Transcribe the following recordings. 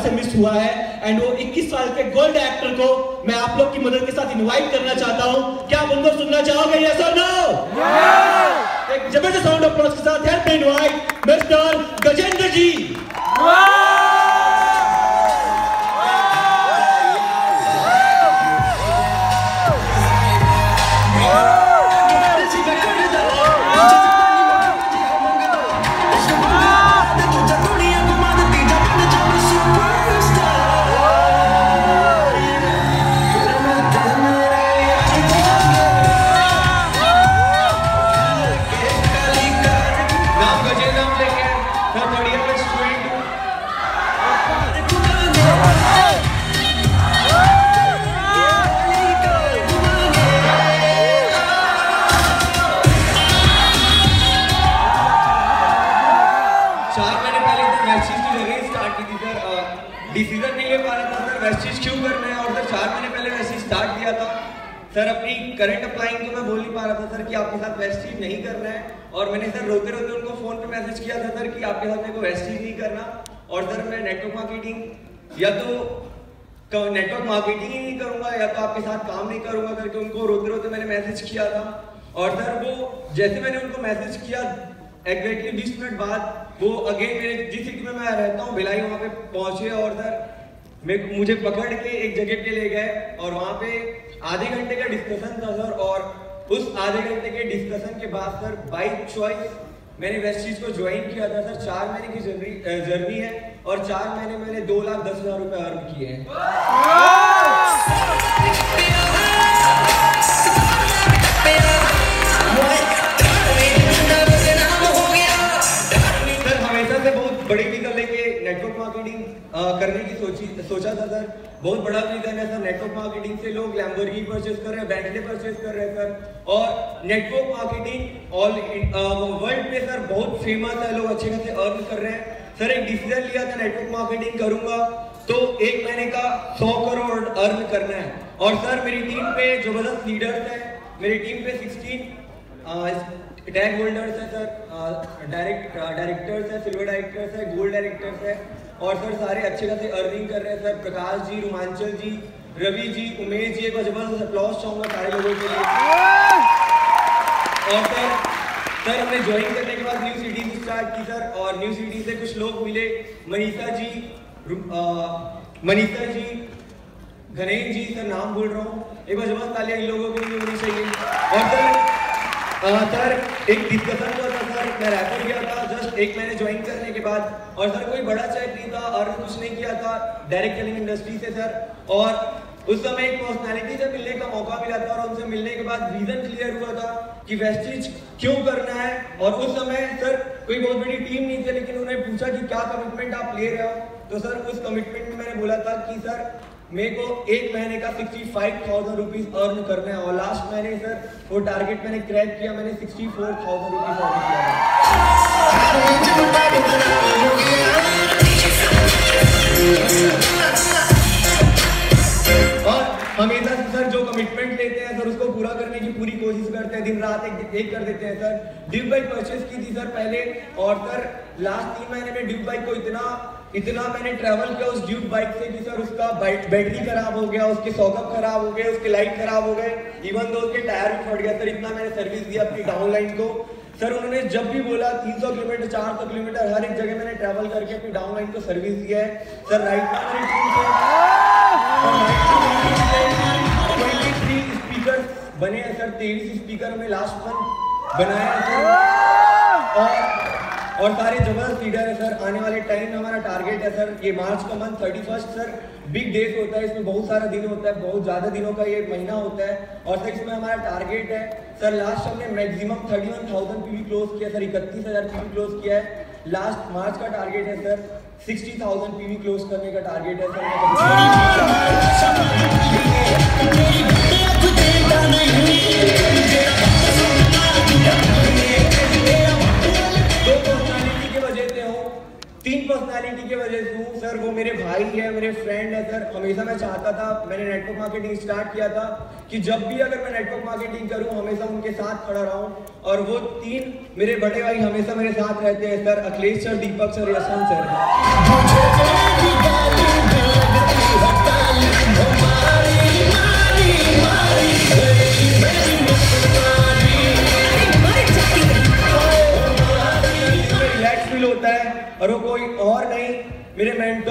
से मिस हुआ है एंड वो 21 साल के गोल्ड एक्टर को मैं आप लोग की मदद के साथ इनवाइट करना चाहता हूं। क्या आप उनको सुनना चाहोगे? यस और नो? एक जबरदस्त साउंड ऑफ अप्लॉज के साथ help me invite mister Gajendra ji. Decision नहीं ले पा रहा था सर वेस्टीज क्यों करना है, और सर 4 महीने पहले वेस्टीज स्टार्ट किया था सर। अपनी करंट अप्लाइंग को मैं बोल नहीं पा रहा था सर कि आपके साथ वेस्टीज नहीं करना है, और मैंने सर रोते रोते उनको फोन पे मैसेज किया था सर कि आपके साथ मेरे को वेस्टीज नहीं करना, और सर मैं नेटवर्क मार्केटिंग या तो नेटवर्क मार्केटिंग ही नहीं करूंगा या तो आपके साथ काम नहीं करूंगा करके उनको रोते रोते मैंने मैसेज किया था। और सर वो जैसे मैंने उनको मैसेज किया एग्जैक्टली 20 मिनट बाद वो अगेन मेरे जिस सिटी में मैं रहता हूँ भिलाई वहाँ पे पहुंचे, और सर मुझे पकड़ के एक जगह पे ले गए और वहाँ पे आधे घंटे का डिस्कशन था सर। और उस आधे घंटे के डिस्कशन के बाद सर बाय चॉइस मैंने वेस्टीज को ज्वाइन किया था सर। 4 महीने की जर्नी है और 4 महीने मैंने 2,10,000 रुपए अर्न किए हैं। बड़ी विजन लेके नेटवर्क मार्केटिंग करने की सोचा था सर। बहुत बड़ा विजन है सर। नेटवर्क मार्केटिंग से लोग लैम्बोर्गिनी परचेज कर रहे हैं, बेंटले परचेज कर रहे हैं सर। और नेटवर्क मार्केटिंग ऑल वर्ल्ड में सर बहुत फेमस है, लोग अच्छे खासे अर्न कर रहे हैं सर। एक डिसीजन लिया था नेटवर्क मार्केटिंग करूंगा तो 1 महीने का 100 करोड़ अर्न करना है। और सर मेरी टीम पे जबरदस्त लीडर्स हैं। मेरी टीम पे 16 टैग होल्डर्स है सर, डायरेक्टर्स है, सिल्वर डायरेक्टर्स है, गोल्ड डायरेक्टर्स है, और सर सारे अच्छे खासे अर्निंग कर रहे हैं सर। प्रकाश जी, रोमांचल जी, रवि जी, उमेश जी, एक जबरदस्त अप्लॉज चाहूंगा सारे लोगों के लिए। और सर हमने ज्वाइन करने के बाद न्यू सिटी से स्टार्ट की सर, और न्यू सिटी से कुछ लोग मिले, मनीषा जी, गणेश जी, सर नाम भूल रहा हूँ, एक बार जबरदस्त तालियां इन लोगों के लिए होनी चाहिए। और सर एक डिस्कशन हुआ था सर, मैं रैपर गया था जस्ट 1 महीने ज्वाइन करने के बाद, और सर कोई बड़ा चेक नहीं था और कुछ नहीं किया था डायरेक्ट सेलिंग इंडस्ट्री से सर। और उस समय एक पर्सनालिटी से मिलने का मौका मिला था, और उनसे मिलने के बाद रीजन क्लियर हुआ था कि वेस्टीज क्यों करना है। और उस समय सर कोई बहुत बड़ी टीम नहीं थी, लेकिन उन्होंने पूछा कि क्या कमिटमेंट आप ले रहे हो, तो सर उस कमिटमेंट में मैंने बोला था कि सर मेरे को 1 महीने का 65,000 रुपीज अर्न करना है। और लास्ट महीने सर वो टारगेट मैंने क्रैक किया, मैंने 64,000 रुपीज अर्न किया। और हमेशा सर जो कमिटमेंट लेते हैं सर उसको पूरा करने की पूरी कोशिश करते हैं, दिन रात एक कर देते हैं सर। ड्यूब बाइक परचेज की थी सर पहले, और सर लास्ट 3 महीने में ड्यूब बाइक को इतना मैंने ट्रैवल किया उस ड्यूब बाइक से कि सर उसका बैटरी खराब हो गया, उसके सॉकेट खराब हो गए, उसके लाइट खराब हो गए, इवन दो उसके टायर भी फट गया सर। इतना मैंने सर्विस दिया अपनी डाउनलाइन को सर। उन्होंने जब भी बोला 300 किलोमीटर 400 किलोमीटर हर एक जगह मैंने ट्रैवल करके अपनी डाउनलाइन को सर्विस दिया है सर। राइट नाउ मेरी टीम से 23 स्पीकर बने हैं सर। 23 स्पीकर हमने लास्ट मंथ बनाया है सर, और सारे जबरदस्त लीडर है सर। आने वाले टाइम में हमारा टारगेट है सर, ये मार्च का मंथ 31 सर बिग डेज होता है, इसमें बहुत सारा दिन होता है, बहुत ज्यादा दिनों का ये महीना होता है। और सर इसमें हमारा टारगेट है सर, लास्ट हमने मैक्सिमम 31,000 पीवी क्लोज किया सर, 31,000 पीवी क्लोज किया है। लास्ट मार्च का टारगेट है सर 60,000 पीवी क्लोज करने का टारगेट है सर। पर्सनालिटी की वजह से हूँ सर। वो मेरे भाई है, मेरे फ्रेंड है सर। हमेशा मैं चाहता था, मैंने नेटवर्क मार्केटिंग स्टार्ट किया था कि जब भी अगर मैं नेटवर्क मार्केटिंग करूँ हमेशा उनके साथ खड़ा रहूँ। और वो 3 मेरे बड़े भाई हमेशा मेरे साथ रहते हैं sir, Akhilesh sir, Deepak sir, Yashwant sir.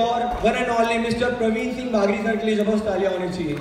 Mentor one and only mister Praveen Singh Bagri sir के लिए जबरदस्त तालियां होनी चाहिए।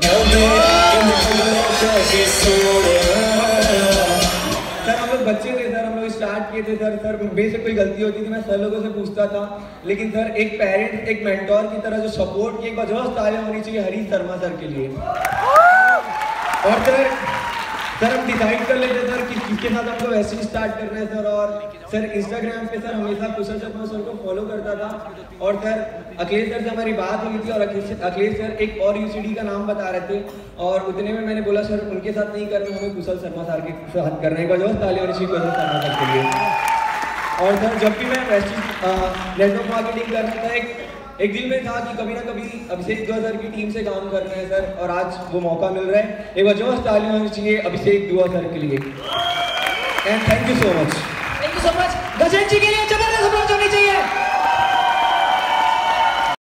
सर हम लोग बच्चे थे सर, हम लोग स्टार्ट किए थे सर बेसिक कोई गलती होती थी मैं सर लोगों से पूछता था, लेकिन सर एक पेरेंट एक मेंटोर की तरह जो सपोर्ट की, एक बार जबरदस्त तालियां होनी चाहिए हरीश शर्मा सर के लिए। और सर हम डिसाइड कर लेते सर कि किसके साथ हमको वैसे ही स्टार्ट करना है सर। और सर इंस्टाग्राम पे सर हमेशा कुशल शर्मा सर को फॉलो करता था, और सर अखिलेश सर से हमारी बात हुई थी और अखिलेश सर एक और यूसीडी का नाम बता रहे थे, और उतने में मैंने बोला सर उनके साथ नहीं करना, हमें कुशल शर्मा सर के साथ करने का जो तालियां होनी चाहिए कुशल शर्मा सर के लिए। और सर जब भी मैं वेस्टिज नेटवर्क मार्केटिंग करता था एक दिल में था कि कभी ना कभी अभिषेक दुआ सर की टीम से काम करना है सर, और आज वो मौका मिल रहा है। एक बार जोश तालियां होनी चाहिए अभिषेक दुआ सर के लिए। And thank you so much. Thank you so much Gajendra ji के